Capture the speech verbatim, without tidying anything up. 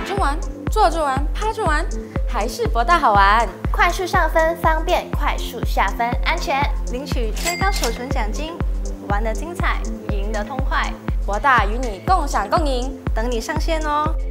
着玩、坐着玩、趴着玩，还是博大好玩。 快速上分方便，快速下分安全， 领取最高首存奖金，玩得精彩，赢得痛快。 博大与你共享共赢， 等你上线哦！